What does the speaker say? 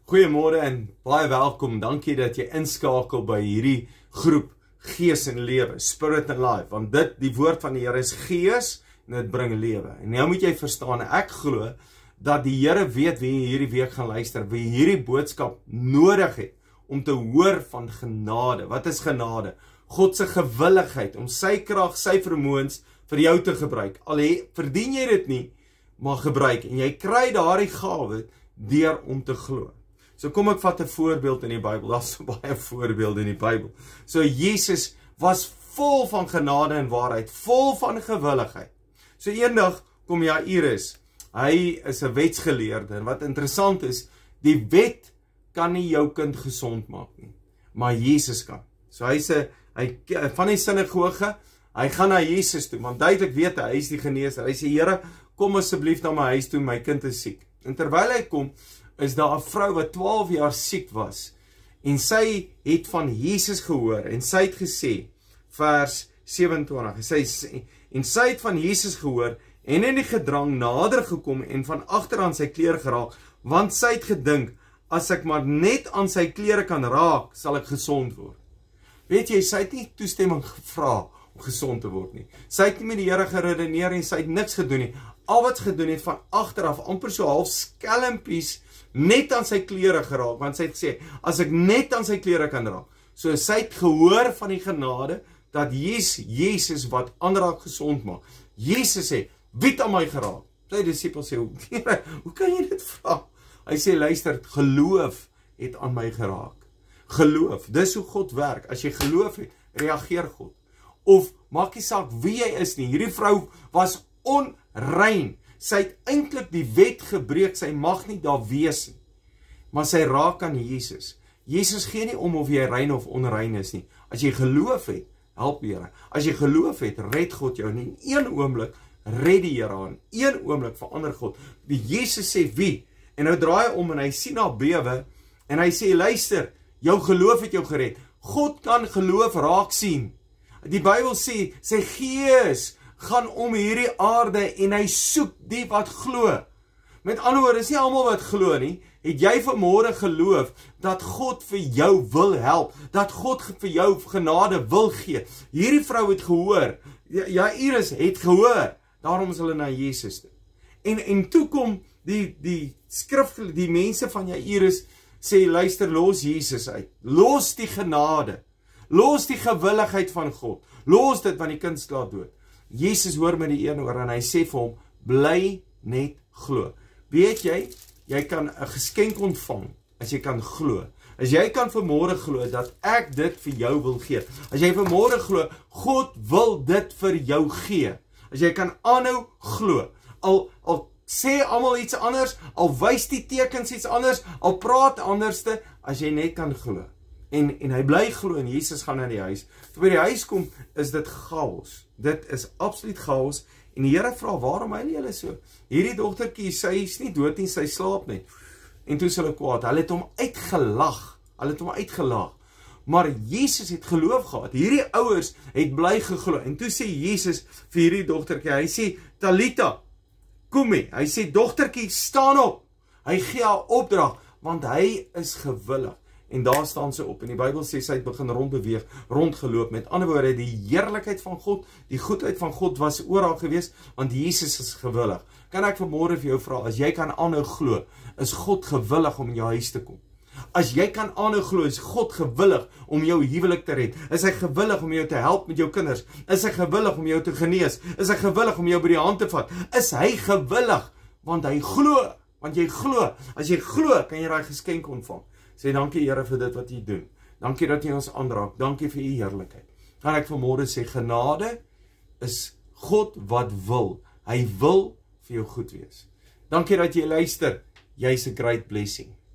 Goeiemôre en baie welkom. Dankie dat jy inskakel by hierdie groep Gees en Lewe, Spirit and Life. Want die woord van die Here is gees en dit bring lewe. En nou moet jy verstaan, ek glo dat die Here weet wie hierdie week gaan luister, wie hierdie boodskap nodig het om te hoor van genade. Wat is genade? God se gewilligheid om sy krag, sy vermoëns vir jou te gebruik. Al verdien jy dit nie, maar gebruik. En jy kry daardie gawe deur om te glo. So kom ek vat 'n voorbeeld in die Bybel. Daar's so baie voorbeelde in die Bybel. So Jesus was vol van genade en waarheid, vol van gewilligheid. So eendag kom Jairus. Hy is 'n wetsgeleerde en wat interessant is, die wet kan nie jou kind gesond maak nie, maar Jesus kan. So hy van die sinagoge, hy gaan na Jesus toe, want duidelik weet hy is die geneeser. Hy sê, Here, kom asseblief na my huis toe, my kind is siek. En terwyl hy kom, is daar 'n vrou wat 12 jaar siek was, en sy het van Jesus gehoor, en sy het gesê, vers 27, en sy het van Jesus gehoor, en in die gedrang nader gekom, en van agteraan sy klere geraak, want sy het gedink, as ek maar net aan sy klere kan raak, sal ek gesond word. Weet jy, sy het nie toestemming gevra om gesond te word nie. Sy het nie met die Here geredeneer en sy het niks gedoen nie. Al wat sy gedoen het van agteraf, amper so half skelmpies, net aan sy klere geraak, want sy het gesê, as ek net aan sy klere kan raak. So sy het gehoor van die genade, dat Jesus wat aanraak gesond maak. Jesus sê, wie het aan my geraak? Sy discipels sê, hoe kan jy dit vra? Hy sê, luister, geloof het aan my geraak. Geloof, dis hoe God werk. As jy geloof het, reageer God. Of, maak nie saak wie jy is nie, hierdie vrou was onrein. Sy het eintlik die wet gebreek, sy mag nie daar wees nie. Maar sy raak aan Jesus. Jesus gee nie om of jy rein of onrein is nie. As jy geloof het, help die Here. As jy geloof het, red God jou. En in een oomblik red die Here aan. Een oomblik verander God. Die Jesus sê wie? En nou draai hy om en hy sien haar bewe en hy sê, luister, jou geloof het jou gered. God kan geloof raak sien. Die Bybel sê, sy gees gaan om hierdie aarde en hy soek die wat glo. Met ander woorde, is nie almal wat glo nie. Het jy vanmôre geloof dat God vir jou wil help, dat God vir jou genade wil gee? Hierdie vrou het gehoor, Jairus het gehoor, daarom is hulle na Jesus toe. En toe kom die skrifgeleerdes, die mense van Jairus sê, luister, los Jesus uit, los die genade, los die gewilligheid van God, los dit want die kind slaap dood. Jesus hoor met die een oor en hy sê vir hom, bly net glo. Weet jy, jy kan 'n geskenk ontvang as jy kan glo. As jy kan vanmôre glo dat ek dit vir jou wil gee. As jy vanmôre glo, God wil dit vir jou gee. As jy kan aanhou glo. Al sê almal iets anders, al wys die tekens iets anders, al praat anderste, as jy net kan glo. En hy bly glo en Jesus gaan na die huis. Toe by die huis kom, is dit chaos. Dit is absoluut chaos. En die Here vra, waarom huil julle so? Hierdie dogtertjie, sy is nie dood nie, sy slaap net. En toe is hulle kwaad. Hulle het hom uitgelag. Maar Jesus het geloof gehad. Hierdie ouers het bly geglo. En toe sê Jesus vir hierdie dogtertjie, hy sê, Talita, kom mee. Hy sê, dogtertjie, staan op. Hy gee haar opdrag, want hy is gewillig. En daar staan sy op. En die Bybel sê, sy het begin rondbeweeg, rondgeloop. Met ander woorde, die heerlikheid van God, die goedheid van God was oor haar gewees, want Jesus is gewillig. Kan ek vanmôre vir jou vra, as jy kan aanhou glo, is God gewillig om in jou huis te kom? As jy kan aanhou glo, is God gewillig om jou huwelik te red? Is hy gewillig om jou te help met jou kinders? Is hy gewillig om jou te genees? Is hy gewillig om jou by die hand te vat? Is hy gewillig? Want hy glo, want jy glo. As jy glo, kan jy daai geskenk ontvang. Sê dankie Here vir dit wat U doen. Dankie dat U ons aanraak. Dankie vir U heerlikheid. Kan ek vanmôre sê, genade is God wat wil. Hy wil vir jou goed wees. Dankie dat jy luister. Jy's 'n great blessing.